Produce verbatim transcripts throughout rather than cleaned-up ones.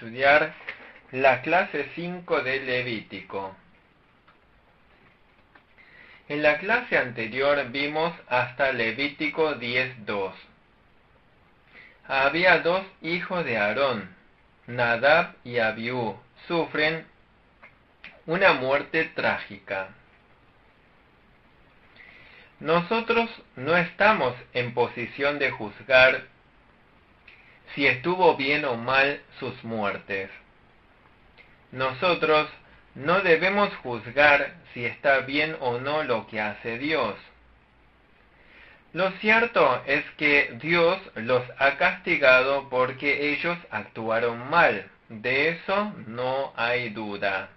estudiar la clase cinco del Levítico. En la clase anterior vimos hasta Levítico diez dos. Había dos hijos de Aarón, Nadab y Abiú, sufren una muerte trágica. Nosotros no estamos en posición de juzgar si estuvo bien o mal sus muertes. Nosotros no debemos juzgar si está bien o no lo que hace Dios. Lo cierto es que Dios los ha castigado porque ellos actuaron mal. De eso no hay duda.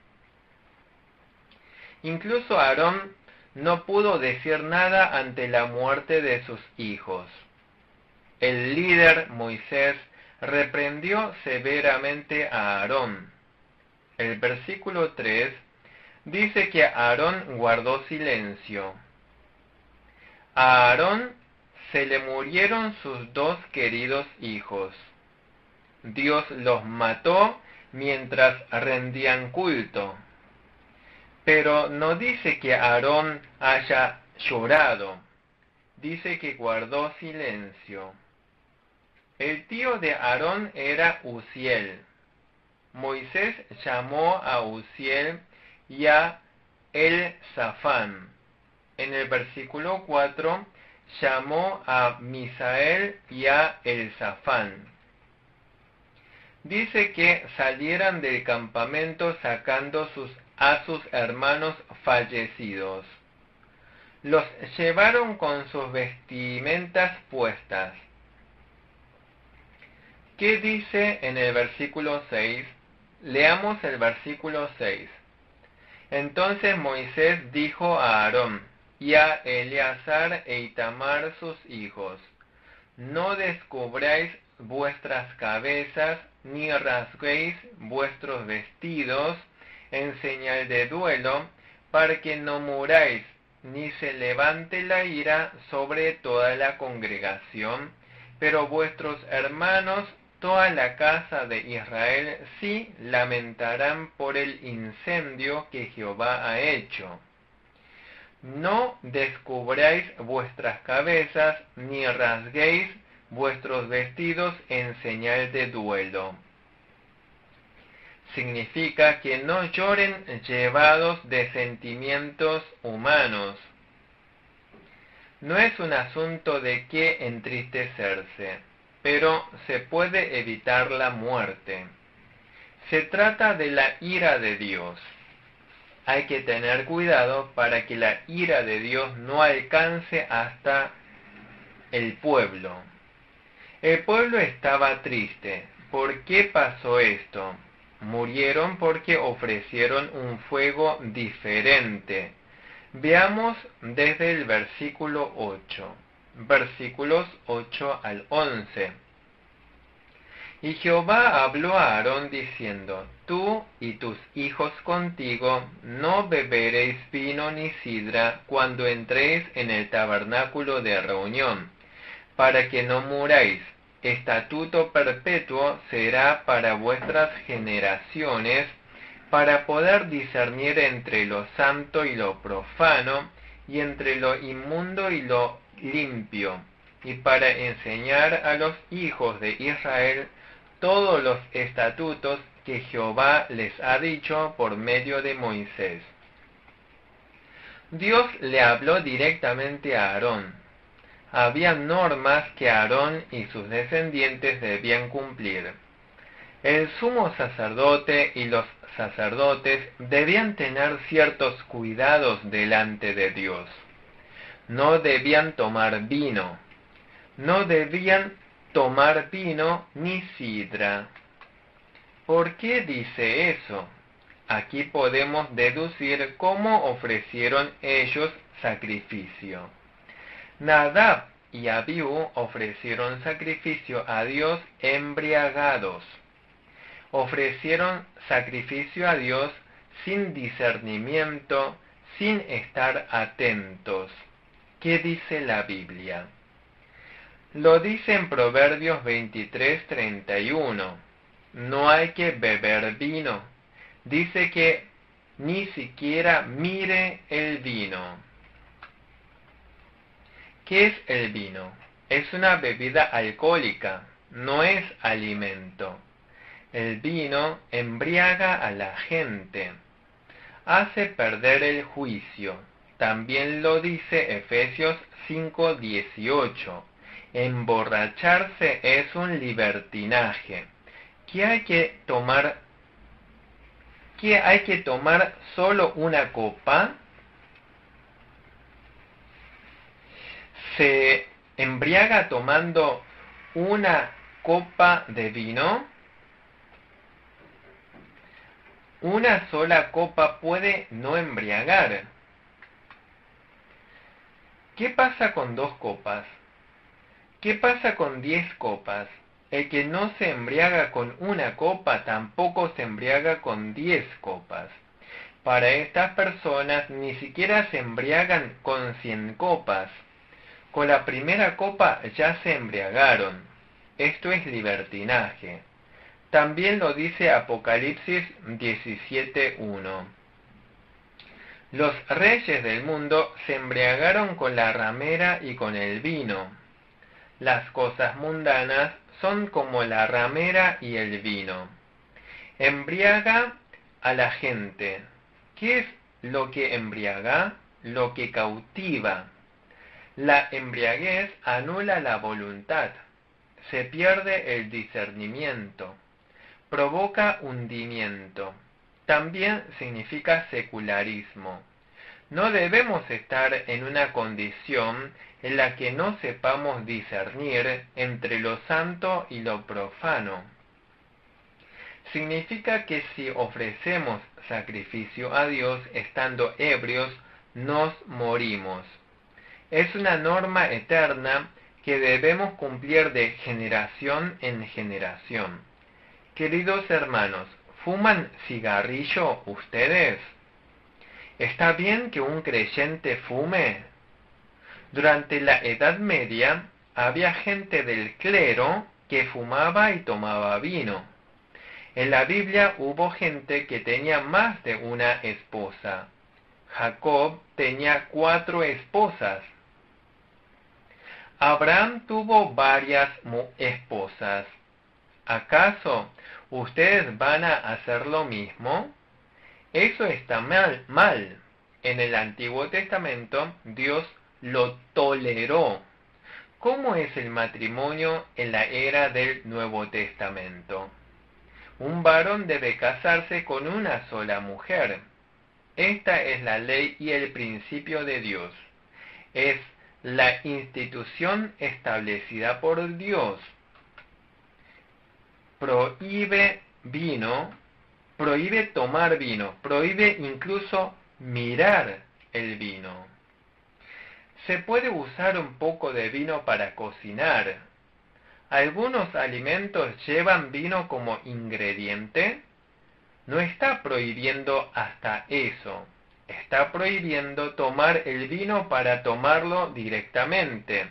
Incluso Aarón no pudo decir nada ante la muerte de sus hijos. El líder Moisés reprendió severamente a Aarón. El versículo tres dice que Aarón guardó silencio. A Aarón se le murieron sus dos queridos hijos. Dios los mató mientras rendían culto. Pero no dice que Aarón haya llorado. Dice que guardó silencio. El tío de Aarón era Uziel. Moisés llamó a Uziel y a Elzafán. En el versículo cuatro llamó a Misael y a Elzafán. Dice que salieran del campamento sacando sus, a sus hermanos fallecidos. Los llevaron con sus vestimentas puestas. ¿Qué dice en el versículo seis? Leamos el versículo seis. Entonces Moisés dijo a Aarón y a Eleazar e Itamar sus hijos: no descubráis vuestras cabezas, ni rasguéis vuestros vestidos en señal de duelo, para que no muráis, ni se levante la ira sobre toda la congregación, pero vuestros hermanos, toda la casa de Israel, sí lamentarán por el incendio que Jehová ha hecho. No descubráis vuestras cabezas, ni rasguéis vuestros vestidos en señal de duelo. Significa que no lloren llevados de sentimientos humanos. No es un asunto de qué entristecerse, pero se puede evitar la muerte. Se trata de la ira de Dios. Hay que tener cuidado para que la ira de Dios no alcance hasta el pueblo. El pueblo estaba triste. ¿Por qué pasó esto? Murieron porque ofrecieron un fuego diferente. Veamos desde el versículo ocho. Versículos ocho al once. Y Jehová habló a Aarón diciendo: tú y tus hijos contigo no beberéis vino ni sidra cuando entréis en el tabernáculo de reunión, para que no muráis. Estatuto perpetuo será para vuestras generaciones, para poder discernir entre lo santo y lo profano, y entre lo inmundo y lo limpio, y para enseñar a los hijos de Israel todos los estatutos que Jehová les ha dicho por medio de Moisés. Dios le habló directamente a Aarón. Había normas que Aarón y sus descendientes debían cumplir. El sumo sacerdote y los sacerdotes debían tener ciertos cuidados delante de Dios. No debían tomar vino. No debían tomar vino ni sidra. ¿Por qué dice eso? Aquí podemos deducir cómo ofrecieron ellos sacrificio. Nadab y Abiú ofrecieron sacrificio a Dios embriagados. Ofrecieron sacrificio a Dios sin discernimiento, sin estar atentos. ¿Qué dice la Biblia? Lo dice en Proverbios veintitrés treinta y uno. no hay que beber vino. Dice que ni siquiera mire el vino. ¿Qué es el vino? Es una bebida alcohólica, no es alimento. El vino embriaga a la gente, hace perder el juicio. También lo dice Efesios cinco dieciocho. Emborracharse es un libertinaje. ¿Qué hay que tomar? ¿Qué hay que tomar solo una copa? ¿Se embriaga tomando una copa de vino? Una sola copa puede no embriagar. ¿Qué pasa con dos copas? ¿Qué pasa con diez copas? El que no se embriaga con una copa tampoco se embriaga con diez copas. Para estas personas ni siquiera se embriagan con cien copas. Con la primera copa ya se embriagaron. Esto es libertinaje. También lo dice Apocalipsis diecisiete uno. Los reyes del mundo se embriagaron con la ramera y con el vino. Las cosas mundanas son como la ramera y el vino. Embriaga a la gente. ¿Qué es lo que embriaga? Lo que cautiva. La embriaguez anula la voluntad. Se pierde el discernimiento. Provoca hundimiento. También significa secularismo. No debemos estar en una condición en la que no sepamos discernir entre lo santo y lo profano. Significa que si ofrecemos sacrificio a Dios estando ebrios, nos morimos. Es una norma eterna que debemos cumplir de generación en generación. Queridos hermanos, ¿fuman cigarrillo ustedes? ¿Está bien que un creyente fume? Durante la Edad Media había gente del clero que fumaba y tomaba vino. En la Biblia hubo gente que tenía más de una esposa. Jacob tenía cuatro esposas. Abraham tuvo varias esposas. ¿Acaso ustedes van a hacer lo mismo? Eso está mal, mal. En el Antiguo Testamento Dios lo toleró. ¿Cómo es el matrimonio en la era del Nuevo Testamento? Un varón debe casarse con una sola mujer. Esta es la ley y el principio de Dios. Es la institución establecida por Dios. Prohíbe vino, prohíbe tomar vino, prohíbe incluso mirar el vino. Se puede usar un poco de vino para cocinar. ¿Algunos alimentos llevan vino como ingrediente? No está prohibiendo hasta eso. Está prohibiendo tomar el vino para tomarlo directamente.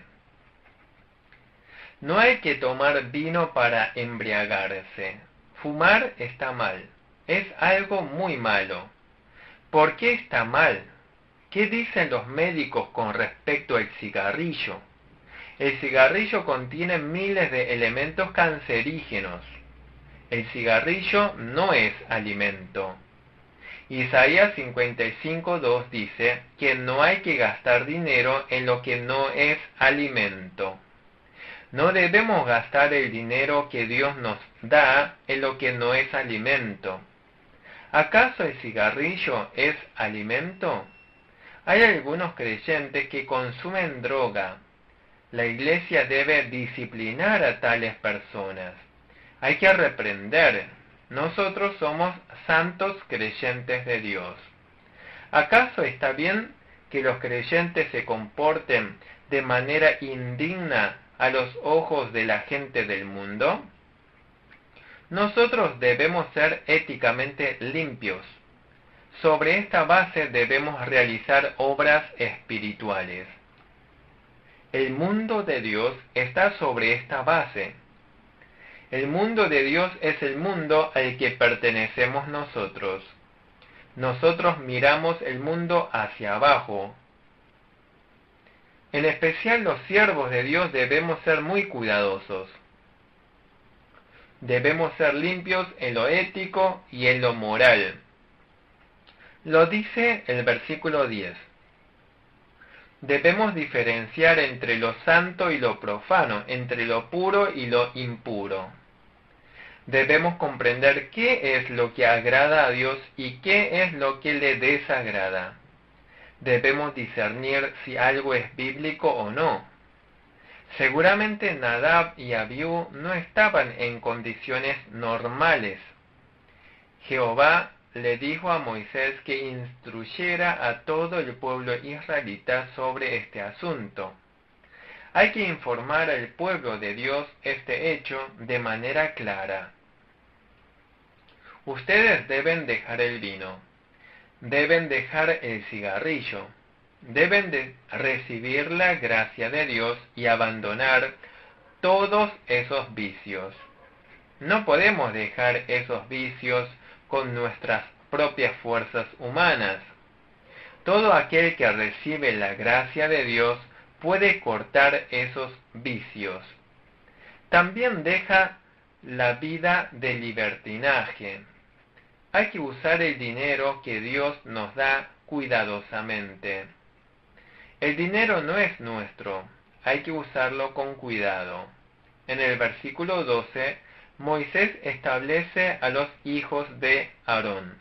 No hay que tomar vino para embriagarse. Fumar está mal. Es algo muy malo. ¿Por qué está mal? ¿Qué dicen los médicos con respecto al cigarrillo? El cigarrillo contiene miles de elementos cancerígenos. El cigarrillo no es alimento. Isaías cincuenta y cinco dos dice que no hay que gastar dinero en lo que no es alimento. No debemos gastar el dinero que Dios nos da en lo que no es alimento. ¿Acaso el cigarrillo es alimento? Hay algunos creyentes que consumen droga. La iglesia debe disciplinar a tales personas. Hay que reprender. Nosotros somos santos creyentes de Dios. ¿Acaso está bien que los creyentes se comporten de manera indigna a los ojos de la gente del mundo? Nosotros debemos ser éticamente limpios. Sobre esta base debemos realizar obras espirituales. El mundo de Dios está sobre esta base. El mundo de Dios es el mundo al que pertenecemos nosotros. Nosotros miramos el mundo hacia abajo. En especial los siervos de Dios debemos ser muy cuidadosos. Debemos ser limpios en lo ético y en lo moral. Lo dice el versículo diez. Debemos diferenciar entre lo santo y lo profano, entre lo puro y lo impuro. Debemos comprender qué es lo que agrada a Dios y qué es lo que le desagrada. Debemos discernir si algo es bíblico o no. Seguramente Nadab y Abiú no estaban en condiciones normales. Jehová le dijo a Moisés que instruyera a todo el pueblo israelita sobre este asunto. Hay que informar al pueblo de Dios este hecho de manera clara. Ustedes deben dejar el vino, deben dejar el cigarrillo, deben de recibir la gracia de Dios y abandonar todos esos vicios. No podemos dejar esos vicios con nuestras propias fuerzas humanas. Todo aquel que recibe la gracia de Dios puede cortar esos vicios. También deja la vida de libertinaje. Hay que usar el dinero que Dios nos da cuidadosamente. El dinero no es nuestro, hay que usarlo con cuidado. En el versículo doce, Moisés establece a los hijos de Aarón.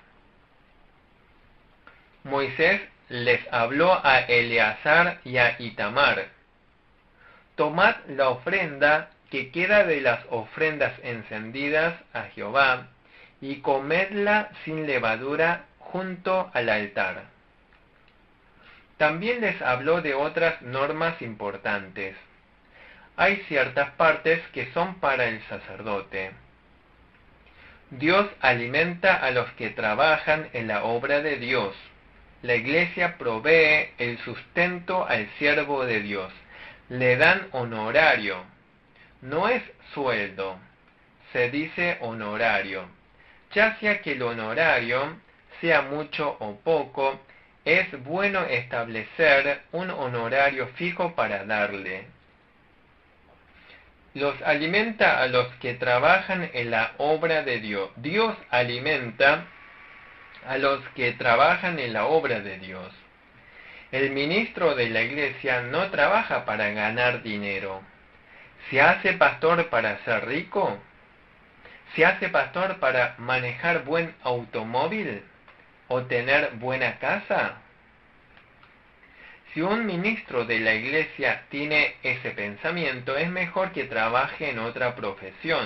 Moisés les habló a Eleazar y a Itamar: tomad la ofrenda que queda de las ofrendas encendidas a Jehová, y comedla sin levadura junto al altar. También les habló de otras normas importantes. Hay ciertas partes que son para el sacerdote. Dios alimenta a los que trabajan en la obra de Dios. La iglesia provee el sustento al siervo de Dios. Le dan honorario. No es sueldo, se dice honorario. Ya sea que el honorario sea mucho o poco, es bueno establecer un honorario fijo para darle. Los alimenta a los que trabajan en la obra de Dios. Dios alimenta a los que trabajan en la obra de Dios. El ministro de la iglesia no trabaja para ganar dinero. ¿Se hace pastor para ser rico? ¿Se hace pastor para manejar buen automóvil o tener buena casa? Si un ministro de la iglesia tiene ese pensamiento, es mejor que trabaje en otra profesión.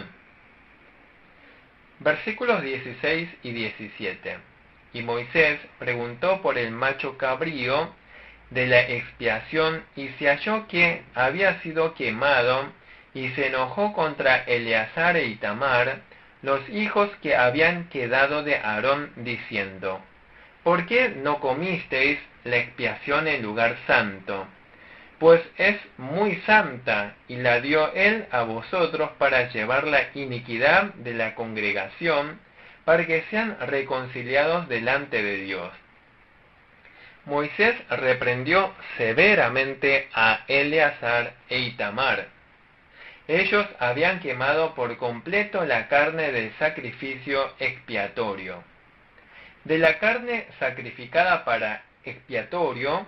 Versículos dieciséis y diecisiete. Y Moisés preguntó por el macho cabrío de la expiación, y se halló que había sido quemado, y se enojó contra Eleazar e Itamar, los hijos que habían quedado de Aarón, diciendo: ¿por qué no comisteis la expiación en lugar santo? Pues es muy santa, y la dio él a vosotros para llevar la iniquidad de la congregación, para que sean reconciliados delante de Dios. Moisés reprendió severamente a Eleazar e Itamar. Ellos habían quemado por completo la carne del sacrificio expiatorio. De la carne sacrificada para expiatorio,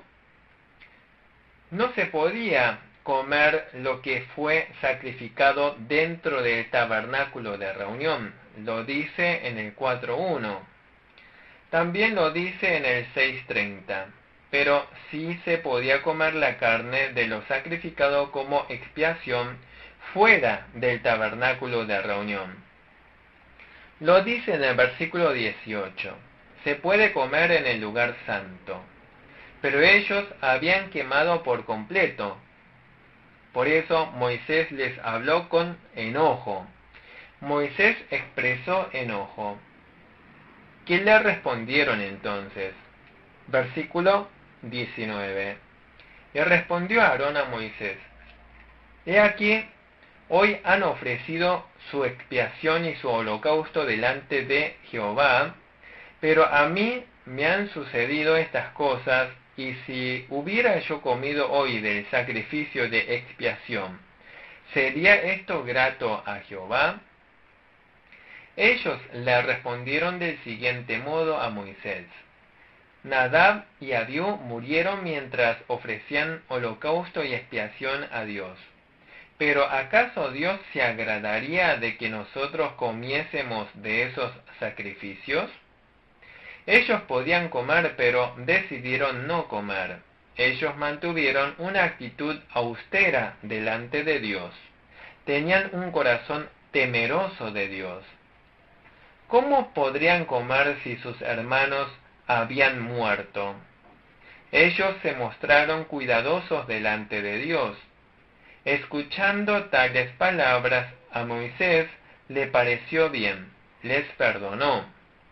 no se podía comer lo que fue sacrificado dentro del tabernáculo de reunión. Lo dice en el cuatro uno. También lo dice en el seis treinta. Pero sí se podía comer la carne de lo sacrificado como expiación fuera del tabernáculo de reunión. Lo dice en el versículo dieciocho. Se puede comer en el lugar santo. Pero ellos habían quemado por completo. Por eso Moisés les habló con enojo. Moisés expresó enojo. ¿Qué le respondieron entonces? Versículo diecinueve. Y respondió Aarón a Moisés: he aquí, Hoy han ofrecido su expiación y su holocausto delante de Jehová, pero a mí me han sucedido estas cosas, y si hubiera yo comido hoy del sacrificio de expiación, ¿sería esto grato a Jehová? Ellos le respondieron del siguiente modo a Moisés: Nadab y Abiú murieron mientras ofrecían holocausto y expiación a Dios. ¿Pero acaso Dios se agradaría de que nosotros comiésemos de esos sacrificios? Ellos podían comer, pero decidieron no comer. Ellos mantuvieron una actitud austera delante de Dios. Tenían un corazón temeroso de Dios. ¿Cómo podrían comer si sus hermanos habían muerto? Ellos se mostraron cuidadosos delante de Dios. Escuchando tales palabras, a Moisés le pareció bien, les perdonó.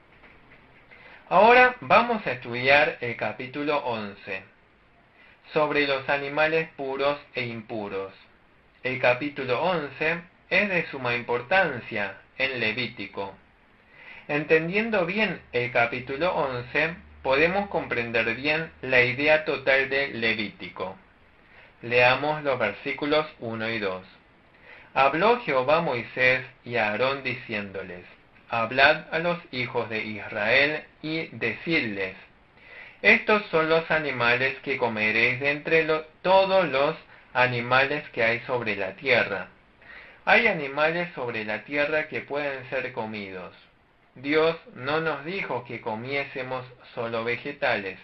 Ahora vamos a estudiar el capítulo once, sobre los animales puros e impuros. El capítulo once es de suma importancia en Levítico. Entendiendo bien el capítulo once, podemos comprender bien la idea total de Levítico. Leamos los versículos uno y dos. Habló Jehová a Moisés y a Aarón diciéndoles: Hablad a los hijos de Israel y decidles: Estos son los animales que comeréis de entre lo, todos los animales que hay sobre la tierra. Hay animales sobre la tierra que pueden ser comidos. Dios no nos dijo que comiésemos solo vegetales.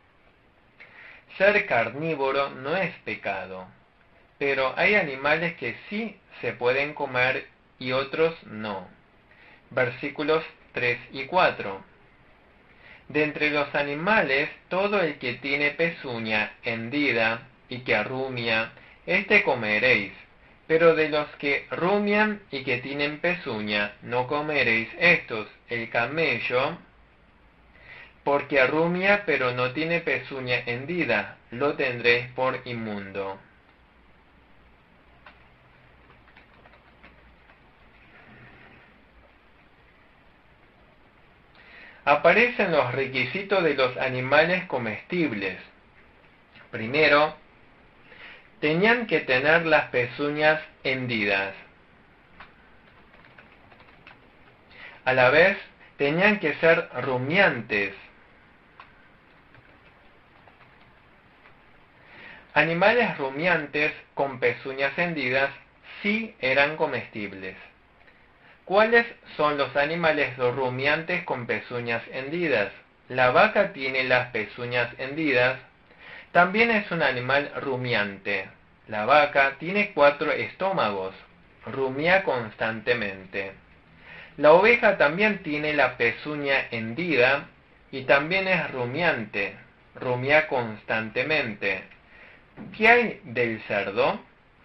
Ser carnívoro no es pecado, pero hay animales que sí se pueden comer y otros no. Versículos tres y cuatro. De entre los animales, todo el que tiene pezuña hendida y que arrumia, éste comeréis, pero de los que rumian y que tienen pezuña, no comeréis estos: el camello, porque arrumia pero no tiene pezuña hendida, lo tendréis por inmundo. Aparecen los requisitos de los animales comestibles. Primero, tenían que tener las pezuñas hendidas. A la vez, tenían que ser rumiantes. Animales rumiantes con pezuñas hendidas sí eran comestibles. ¿Cuáles son los animales rumiantes con pezuñas hendidas? La vaca tiene las pezuñas hendidas. También es un animal rumiante. La vaca tiene cuatro estómagos. Rumia constantemente. La oveja también tiene la pezuña hendida y también es rumiante. Rumia constantemente. ¿Qué hay del cerdo?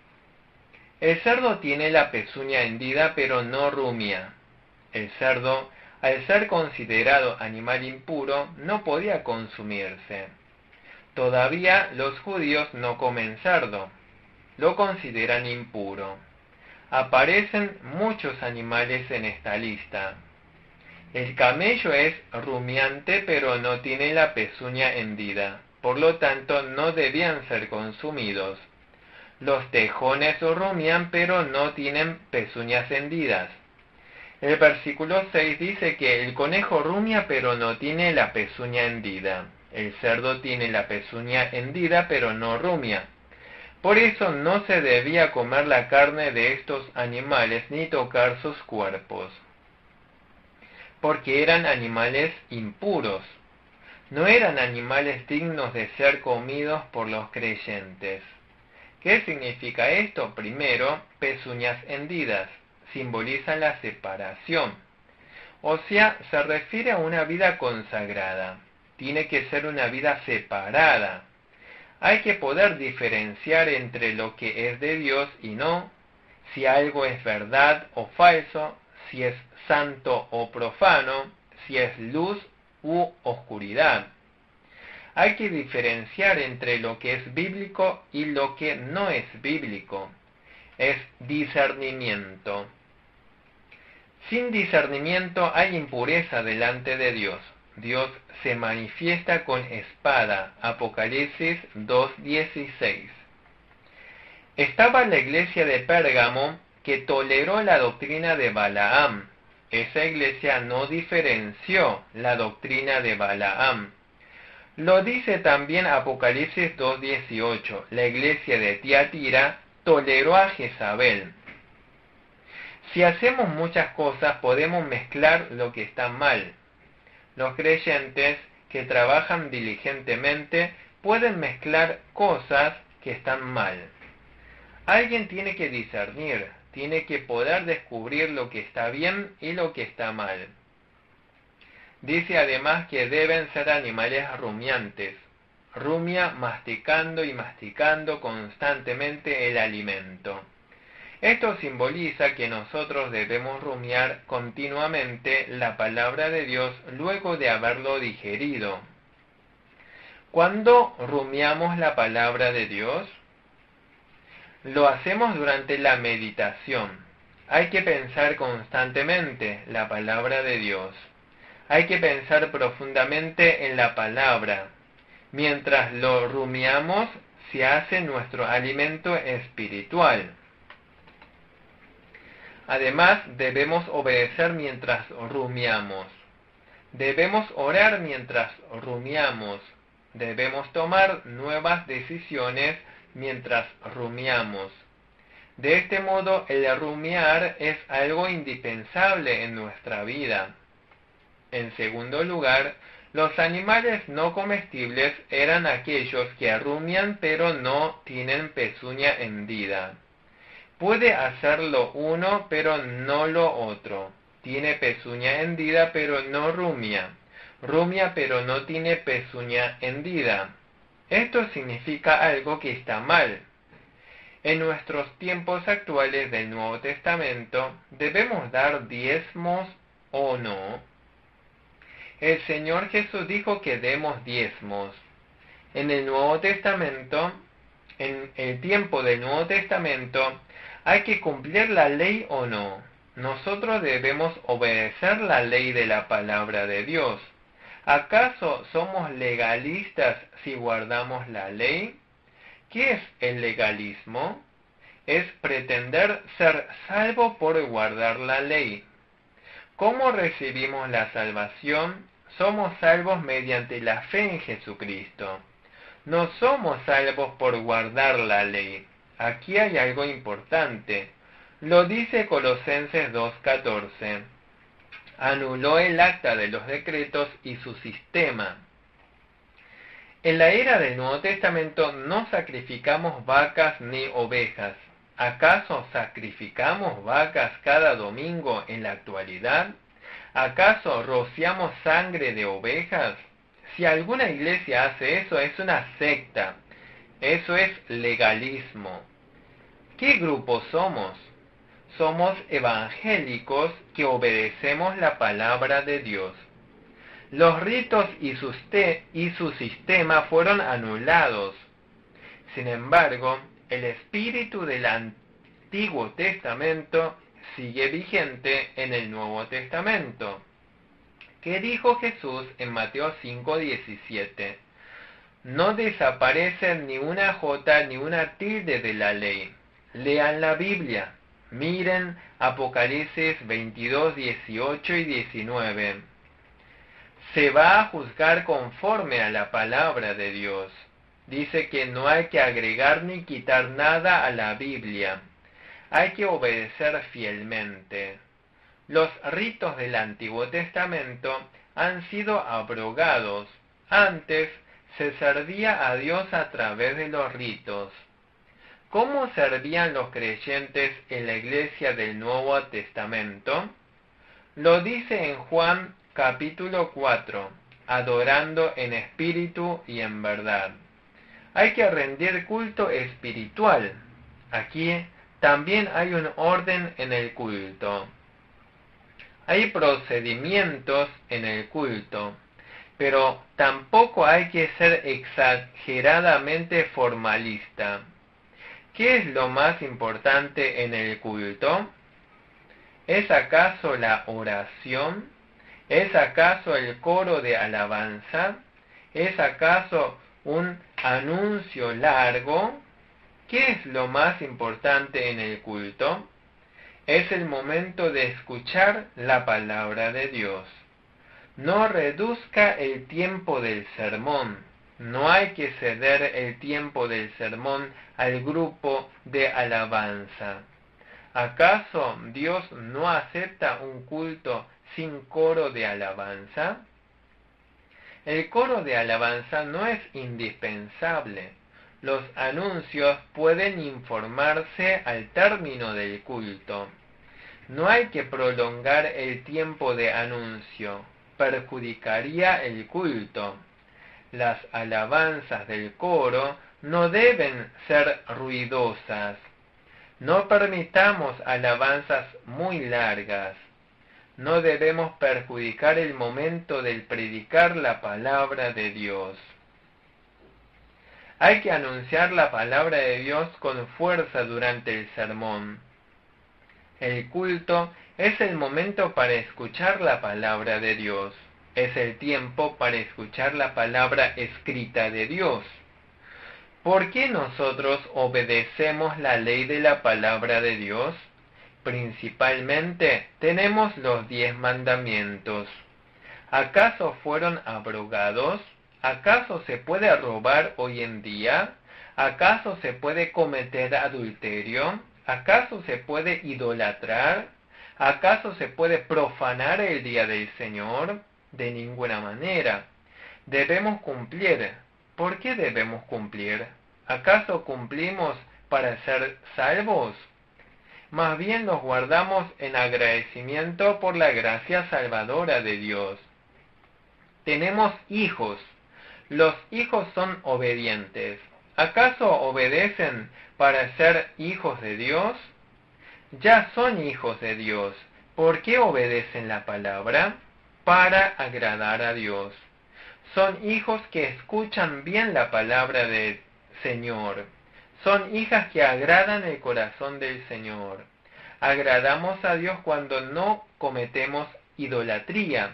El cerdo tiene la pezuña hendida pero no rumia. El cerdo, al ser considerado animal impuro, no podía consumirse. Todavía los judíos no comen cerdo. Lo consideran impuro. Aparecen muchos animales en esta lista. El camello es rumiante pero no tiene la pezuña hendida. Por lo tanto, no debían ser consumidos. Los tejones rumian, pero no tienen pezuñas hendidas. El versículo seis dice que el conejo rumia, pero no tiene la pezuña hendida. El cerdo tiene la pezuña hendida, pero no rumia. Por eso no se debía comer la carne de estos animales ni tocar sus cuerpos, porque eran animales impuros. No eran animales dignos de ser comidos por los creyentes. ¿Qué significa esto? Primero, pezuñas hendidas simbolizan la separación. O sea, se refiere a una vida consagrada. Tiene que ser una vida separada. Hay que poder diferenciar entre lo que es de Dios y no, si algo es verdad o falso, si es santo o profano, si es luz u oscuridad. Hay que diferenciar entre lo que es bíblico y lo que no es bíblico. es discernimiento. Sin discernimiento hay impureza delante de Dios. Dios se manifiesta con espada. Apocalipsis dos dieciséis. Estaba la iglesia de Pérgamo que toleró la doctrina de Balaam. Esa iglesia no diferenció la doctrina de Balaam. Lo dice también Apocalipsis dos dieciocho. La iglesia de Tiatira toleró a Jezabel. Si hacemos muchas cosas, podemos mezclar lo que está mal. Los creyentes que trabajan diligentemente pueden mezclar cosas que están mal. Alguien tiene que discernir, tiene que poder descubrir lo que está bien y lo que está mal. Dice además que deben ser animales rumiantes. Rumia masticando y masticando constantemente el alimento. Esto simboliza que nosotros debemos rumiar continuamente la palabra de Dios luego de haberlo digerido. ¿Cuándo rumiamos la palabra de Dios? Lo hacemos durante la meditación. Hay que pensar constantemente la palabra de Dios. Hay que pensar profundamente en la palabra. Mientras lo rumiamos, se hace nuestro alimento espiritual. Además, debemos obedecer mientras rumiamos. Debemos orar mientras rumiamos. Debemos tomar nuevas decisiones mientras rumiamos. De este modo, el rumiar es algo indispensable en nuestra vida. En segundo lugar, los animales no comestibles eran aquellos que rumian pero no tienen pezuña hendida. Puede hacerlo uno pero no lo otro. Tiene pezuña hendida pero no rumia. Rumia pero no tiene pezuña hendida. Esto significa algo que está mal. En nuestros tiempos actuales del Nuevo Testamento, ¿debemos dar diezmos o no? El Señor Jesús dijo que demos diezmos. En el Nuevo Testamento, en el tiempo del Nuevo Testamento, ¿hay que cumplir la ley o no? Nosotros debemos obedecer la ley de la palabra de Dios. ¿Acaso somos legalistas si guardamos la ley? ¿Qué es el legalismo? Es pretender ser salvo por guardar la ley. ¿Cómo recibimos la salvación? Somos salvos mediante la fe en Jesucristo. No somos salvos por guardar la ley. Aquí hay algo importante. Lo dice Colosenses dos catorce. Anuló el acta de los decretos y su sistema. En la era del Nuevo Testamento no sacrificamos vacas ni ovejas. ¿Acaso sacrificamos vacas cada domingo en la actualidad? ¿Acaso rociamos sangre de ovejas? Si alguna iglesia hace eso, es una secta. Eso es legalismo. ¿Qué grupo somos? Somos evangélicos que obedecemos la palabra de Dios. Los ritos y su, y su sistema fueron anulados. Sin embargo, el espíritu del Antiguo Testamento sigue vigente en el Nuevo Testamento. ¿Qué dijo Jesús en Mateo cinco diecisiete? No desaparecen ni una jota ni una tilde de la ley. Lean la Biblia. Miren Apocalipsis veintidós, dieciocho y diecinueve. Se va a juzgar conforme a la palabra de Dios. Dice que no hay que agregar ni quitar nada a la Biblia. Hay que obedecer fielmente. Los ritos del Antiguo Testamento han sido abrogados. Antes se servía a Dios a través de los ritos. ¿Cómo servían los creyentes en la iglesia del Nuevo Testamento? Lo dice en Juan capítulo cuatro, adorando en espíritu y en verdad. Hay que rendir culto espiritual. Aquí también hay un orden en el culto. Hay procedimientos en el culto, pero tampoco hay que ser exageradamente formalista. ¿qué es lo más importante en el culto? ¿Es acaso la oración? ¿Es acaso el coro de alabanza? ¿Es acaso un anuncio largo? ¿Qué es lo más importante en el culto? Es el momento de escuchar la palabra de Dios. No reduzca el tiempo del sermón. No hay que ceder el tiempo del sermón al grupo de alabanza. ¿Acaso Dios no acepta un culto sin coro de alabanza? El coro de alabanza no es indispensable. Los anuncios pueden informarse al término del culto. No hay que prolongar el tiempo de anuncio, perjudicaría el culto. Las alabanzas del coro no deben ser ruidosas. No permitamos alabanzas muy largas. No debemos perjudicar el momento del predicar la palabra de Dios. Hay que anunciar la palabra de Dios con fuerza durante el sermón. El culto es el momento para escuchar la palabra de Dios. Es el tiempo para escuchar la palabra escrita de Dios. ¿Por qué nosotros obedecemos la ley de la palabra de Dios? Principalmente tenemos los diez mandamientos. ¿Acaso fueron abrogados? ¿Acaso se puede robar hoy en día? ¿Acaso se puede cometer adulterio? ¿Acaso se puede idolatrar? ¿Acaso se puede profanar el día del Señor? De ninguna manera. Debemos cumplir. ¿Por qué debemos cumplir? ¿Acaso cumplimos para ser salvos? Más bien los guardamos en agradecimiento por la gracia salvadora de Dios. Tenemos hijos. Los hijos son obedientes. ¿Acaso obedecen para ser hijos de Dios? Ya son hijos de Dios. ¿Por qué obedecen la palabra? Para agradar a Dios. Son hijos que escuchan bien la palabra del Señor. Son hijas que agradan el corazón del Señor. Agradamos a Dios cuando no cometemos idolatría.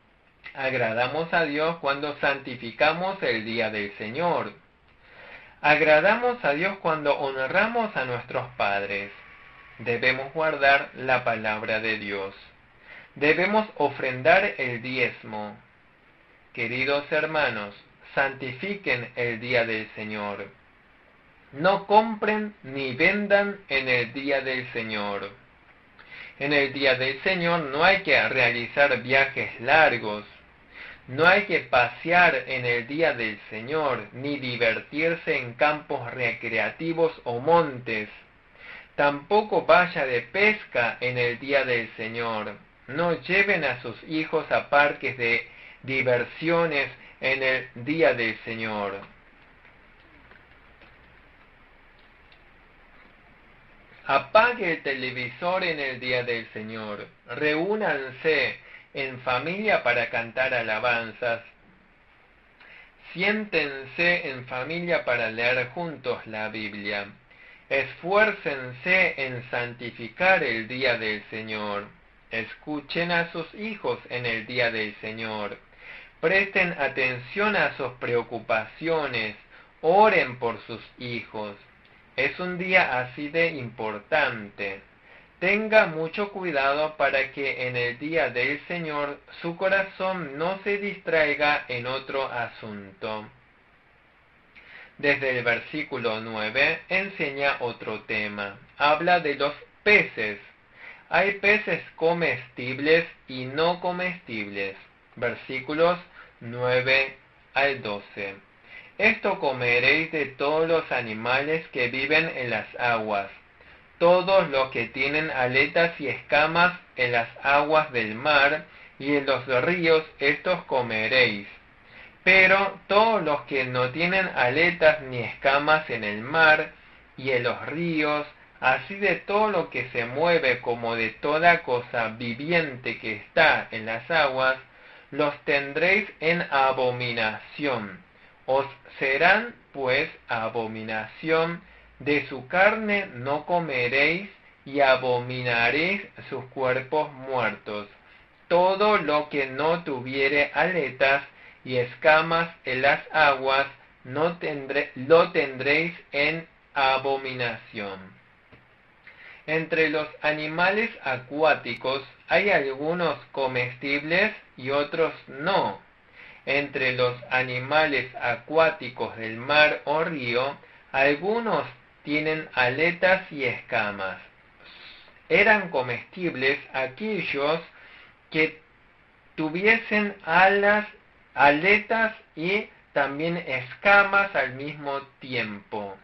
Agradamos a Dios cuando santificamos el día del Señor. Agradamos a Dios cuando honramos a nuestros padres. Debemos guardar la palabra de Dios. Debemos ofrendar el diezmo. Queridos hermanos, santifiquen el día del Señor. No compren ni vendan en el día del Señor. En el día del Señor no hay que realizar viajes largos. No hay que pasear en el día del Señor, ni divertirse en campos recreativos o montes. Tampoco vaya de pesca en el día del Señor. No lleven a sus hijos a parques de diversiones en el día del Señor. Apague el televisor en el día del Señor. Reúnanse en familia para cantar alabanzas. Siéntense en familia para leer juntos la Biblia. Esfuércense en santificar el día del Señor. Escuchen a sus hijos en el día del Señor. Presten atención a sus preocupaciones. Oren por sus hijos. Es un día así de importante. Tenga mucho cuidado para que en el día del Señor su corazón no se distraiga en otro asunto. Desde el versículo nueve enseña otro tema. Habla de los peces. Hay peces comestibles y no comestibles. Versículos nueve al doce. Esto comeréis de todos los animales que viven en las aguas, todos los que tienen aletas y escamas en las aguas del mar, y en los ríos estos comeréis. Pero todos los que no tienen aletas ni escamas en el mar y en los ríos, así de todo lo que se mueve como de toda cosa viviente que está en las aguas, los tendréis en abominación. Os serán pues abominación, De su carne no comeréis y abominaréis sus cuerpos muertos. Todo lo que no tuviere aletas y escamas en las aguas, no tendré, lo tendréis en abominación. Entre los animales acuáticos hay algunos comestibles y otros no. Entre los animales acuáticos del mar o río, algunos tienen aletas y escamas. Eran comestibles aquellos que tuviesen alas, aletas y también escamas al mismo tiempo.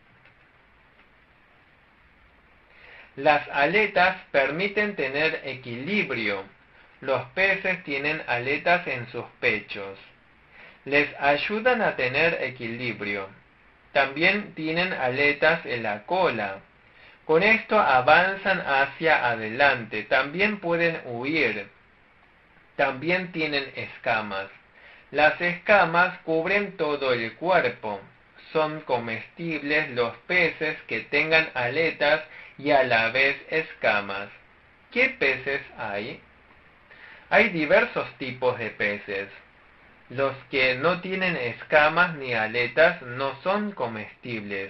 Las aletas permiten tener equilibrio. Los peces tienen aletas en sus pechos. Les ayudan a tener equilibrio. También tienen aletas en la cola. Con esto avanzan hacia adelante. También pueden huir. También tienen escamas. Las escamas cubren todo el cuerpo. Son comestibles los peces que tengan aletas y a la vez escamas. ¿Qué peces hay? Hay diversos tipos de peces. Los que no tienen escamas ni aletas no son comestibles.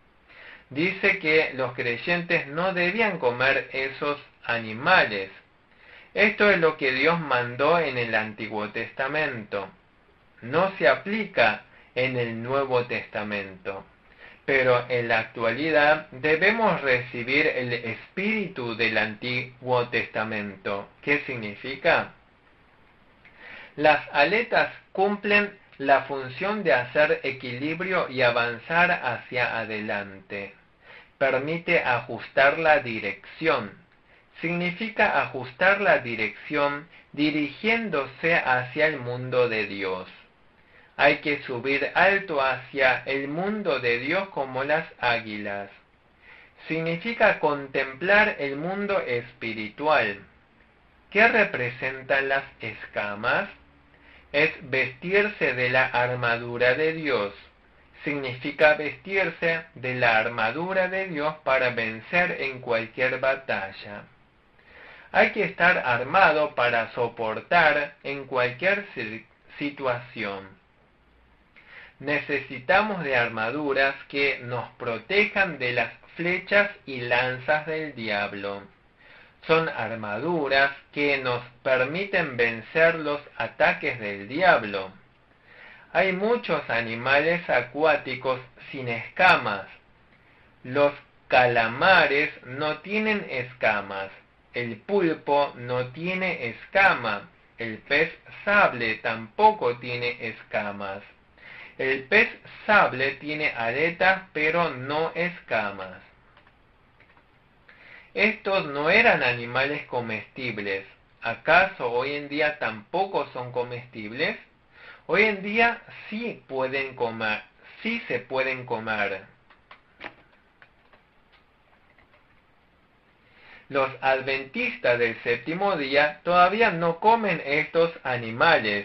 Dice que los creyentes no debían comer esos animales. Esto es lo que Dios mandó en el Antiguo Testamento. No se aplica en el Nuevo Testamento. Pero en la actualidad debemos recibir el espíritu del Antiguo Testamento. ¿Qué significa? Las aletas cumplen la función de hacer equilibrio y avanzar hacia adelante. Permite ajustar la dirección. Significa ajustar la dirección dirigiéndose hacia el mundo de Dios. Hay que subir alto hacia el mundo de Dios como las águilas. Significa contemplar el mundo espiritual. ¿Qué representan las escamas? Es vestirse de la armadura de Dios. Significa vestirse de la armadura de Dios para vencer en cualquier batalla. Hay que estar armado para soportar en cualquier situación. Necesitamos de armaduras que nos protejan de las flechas y lanzas del diablo. Son armaduras que nos permiten vencer los ataques del diablo. Hay muchos animales acuáticos sin escamas. Los calamares no tienen escamas. El pulpo no tiene escama. El pez sable tampoco tiene escamas. El pez sable tiene aletas pero no escamas. Estos no eran animales comestibles. ¿Acaso hoy en día tampoco son comestibles? Hoy en día sí pueden comer, sí se pueden comer. Los adventistas del séptimo día todavía no comen estos animales.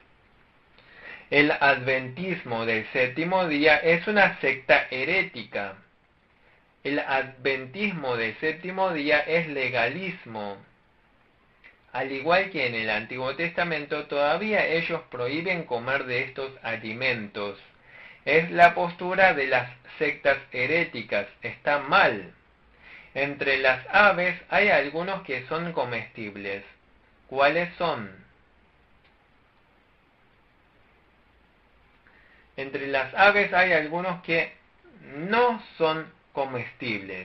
El adventismo del séptimo día es una secta herética. El adventismo del séptimo día es legalismo. Al igual que en el Antiguo Testamento, todavía ellos prohíben comer de estos alimentos. Es la postura de las sectas heréticas. Está mal. Entre las aves hay algunos que son comestibles. ¿Cuáles son? Entre las aves hay algunos que no son comestibles,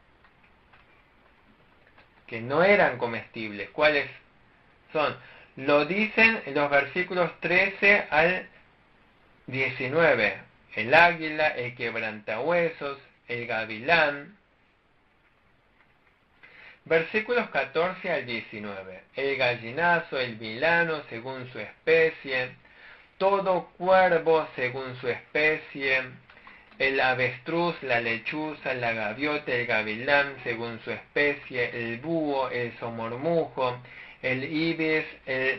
que no eran comestibles. ¿Cuáles son? Lo dicen los versículos trece al diecinueve. El águila, el quebrantahuesos, el gavilán. Versículos catorce al diecinueve. El gallinazo, el vilano según su especie, todo cuervo según su especie, el avestruz, la lechuza, la gaviota, el gavilán según su especie, el búho, el somormujo, el ibis, el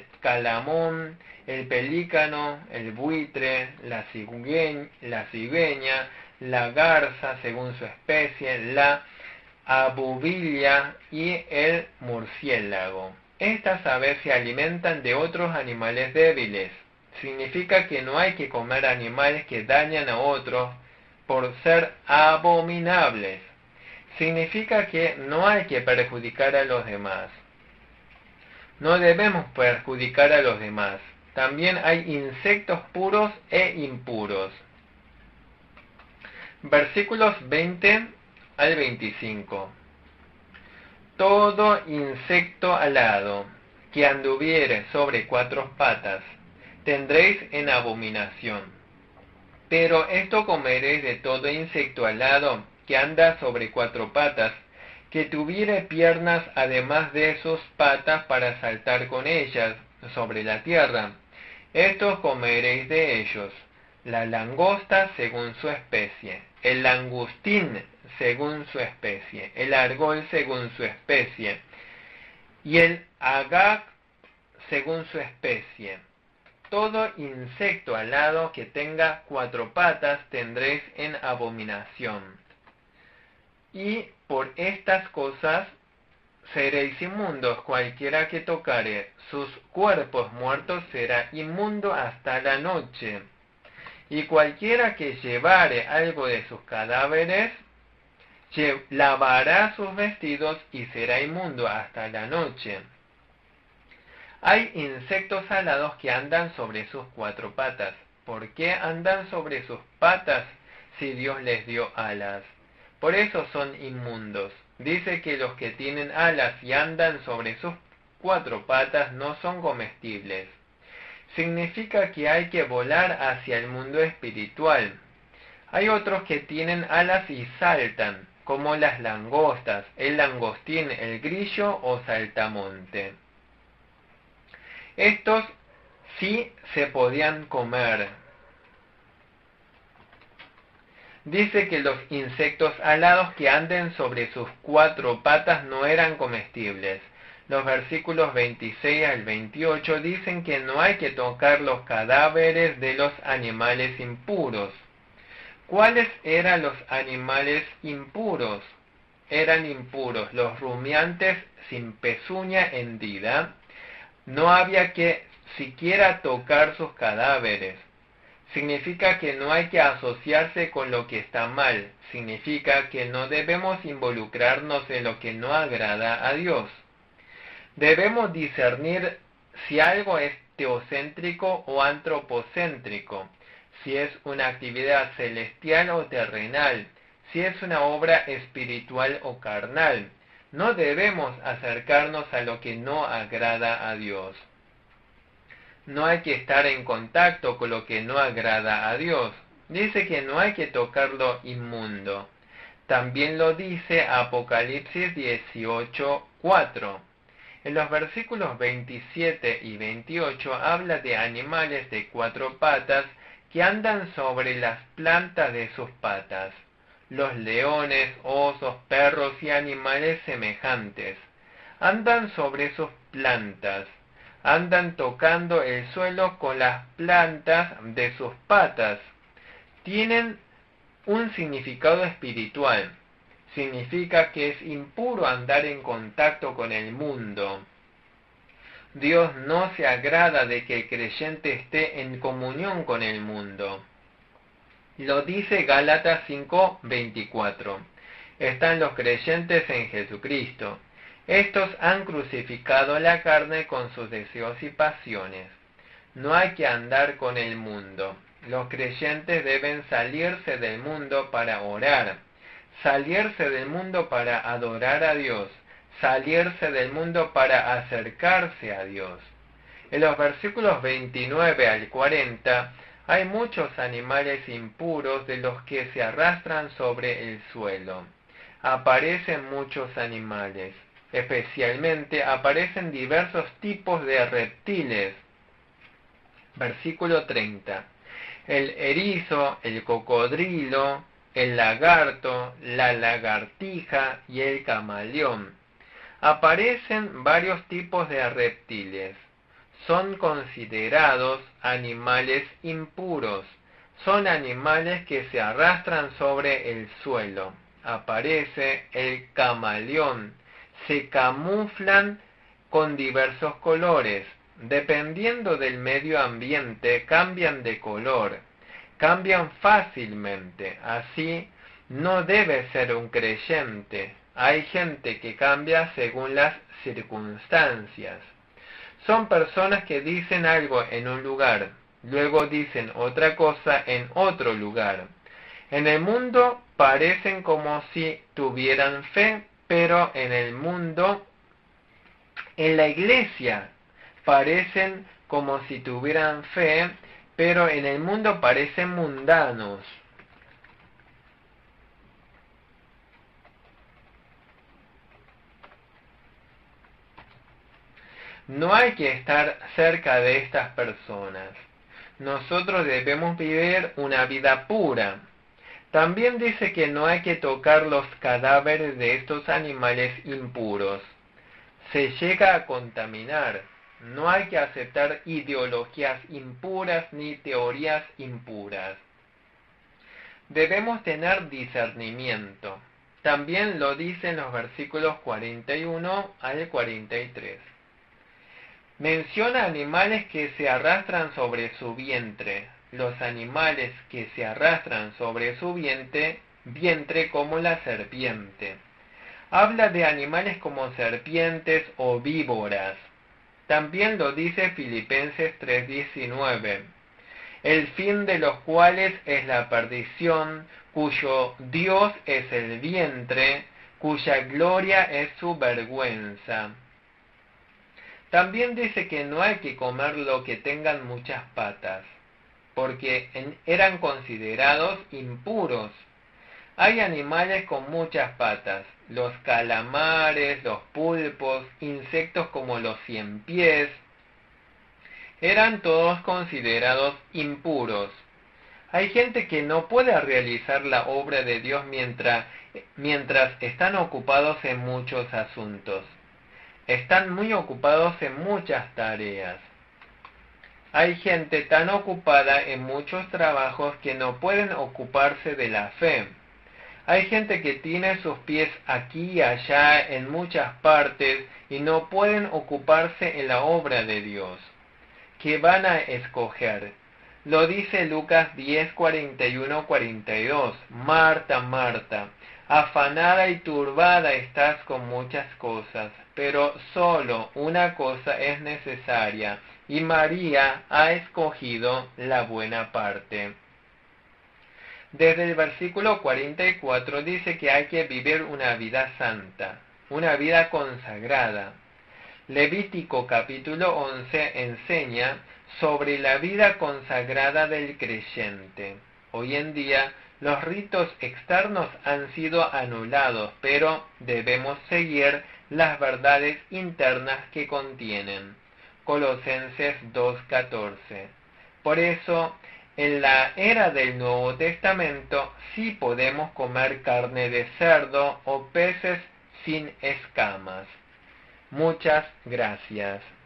calamón, el pelícano, el buitre, la cigüeña, la cigüeña la garza según su especie, la abubilla y el murciélago. Estas aves se alimentan de otros animales débiles. Significa que no hay que comer animales que dañan a otros por ser abominables. Significa que no hay que perjudicar a los demás. No debemos perjudicar a los demás. También hay insectos puros e impuros. Versículos veinte al veinticinco. Todo insecto alado que anduviere sobre cuatro patas tendréis en abominación. Pero esto comeréis de todo insecto alado que anda sobre cuatro patas, que tuviere piernas además de sus patas para saltar con ellas sobre la tierra. Estos comeréis de ellos: la langosta según su especie, el langustín según su especie, el argol según su especie, y el agag según su especie. Todo insecto alado que tenga cuatro patas tendréis en abominación. Y por estas cosas seréis inmundos. Cualquiera que tocare sus cuerpos muertos será inmundo hasta la noche. Y cualquiera que llevare algo de sus cadáveres, lavará sus vestidos y será inmundo hasta la noche. Hay insectos alados que andan sobre sus cuatro patas. ¿Por qué andan sobre sus patas si Dios les dio alas? Por eso son inmundos. Dice que los que tienen alas y andan sobre sus cuatro patas no son comestibles. Significa que hay que volar hacia el mundo espiritual. Hay otros que tienen alas y saltan, como las langostas, el langostín, el grillo o saltamonte. Estos sí se podían comer. Dice que los insectos alados que anden sobre sus cuatro patas no eran comestibles. Los versículos veintiséis al veintiocho dicen que no hay que tocar los cadáveres de los animales impuros. ¿Cuáles eran los animales impuros? Eran impuros los rumiantes sin pezuña hendida. No había que siquiera tocar sus cadáveres. Significa que no hay que asociarse con lo que está mal. Significa que no debemos involucrarnos en lo que no agrada a Dios. Debemos discernir si algo es teocéntrico o antropocéntrico, si es una actividad celestial o terrenal, si es una obra espiritual o carnal. No debemos acercarnos a lo que no agrada a Dios. No hay que estar en contacto con lo que no agrada a Dios. Dice que no hay que tocar lo inmundo. También lo dice Apocalipsis dieciocho cuatro. En los versículos veintisiete y veintiocho habla de animales de cuatro patas que andan sobre las plantas de sus patas. Los leones, osos, perros y animales semejantes andan sobre sus plantas. Andan tocando el suelo con las plantas de sus patas. Tienen un significado espiritual. Significa que es impuro andar en contacto con el mundo. Dios no se agrada de que el creyente esté en comunión con el mundo. Lo dice Gálatas cinco veinticuatro. Están los creyentes en Jesucristo. Estos han crucificado la carne con sus deseos y pasiones. No hay que andar con el mundo. Los creyentes deben salirse del mundo para orar, salirse del mundo para adorar a Dios, salirse del mundo para acercarse a Dios. En los versículos veintinueve al cuarenta hay muchos animales impuros de los que se arrastran sobre el suelo. Aparecen muchos animales. Especialmente aparecen diversos tipos de reptiles. Versículo treinta. El erizo, el cocodrilo, el lagarto, la lagartija y el camaleón. Aparecen varios tipos de reptiles. Son considerados animales impuros. son animales que se arrastran sobre el suelo. Aparece el camaleón. Se camuflan con diversos colores. Dependiendo del medio ambiente, cambian de color. Cambian fácilmente. Así, no debe ser un creyente. Hay gente que cambia según las circunstancias. Son personas que dicen algo en un lugar, luego dicen otra cosa en otro lugar. En el mundo parecen como si tuvieran fe, pero en el mundo, en la iglesia, parecen como si tuvieran fe, pero en el mundo parecen mundanos. No hay que estar cerca de estas personas. Nosotros debemos vivir una vida pura. También dice que no hay que tocar los cadáveres de estos animales impuros. Se llega a contaminar. No hay que aceptar ideologías impuras ni teorías impuras. Debemos tener discernimiento. También lo dicen los versículos cuarenta y uno al cuarenta y tres. Menciona animales que se arrastran sobre su vientre. Los animales que se arrastran sobre su vientre, vientre como la serpiente. Habla de animales como serpientes o víboras. También lo dice Filipenses tres diecinueve. El fin de los cuales es la perdición, cuyo Dios es el vientre, cuya gloria es su vergüenza. También dice que no hay que comer lo que tengan muchas patas, porque eran considerados impuros. Hay animales con muchas patas, los calamares, los pulpos, insectos como los ciempiés, eran todos considerados impuros. Hay gente que no puede realizar la obra de Dios mientras, mientras están ocupados en muchos asuntos. Están muy ocupados en muchas tareas. Hay gente tan ocupada en muchos trabajos que no pueden ocuparse de la fe. Hay gente que tiene sus pies aquí y allá en muchas partes y no pueden ocuparse en la obra de Dios. ¿Qué van a escoger? Lo dice Lucas diez, cuarenta y uno, cuarenta y dos. Marta, Marta, afanada y turbada estás con muchas cosas, pero solo una cosa es necesaria, y María ha escogido la buena parte. Desde el versículo cuarenta y cuatro dice que hay que vivir una vida santa, una vida consagrada. Levítico capítulo once enseña sobre la vida consagrada del creyente. Hoy en día los ritos externos han sido anulados, pero debemos seguir las verdades internas que contienen. Colosenses dos catorce. Por eso, en la era del Nuevo Testamento sí podemos comer carne de cerdo o peces sin escamas. Muchas gracias.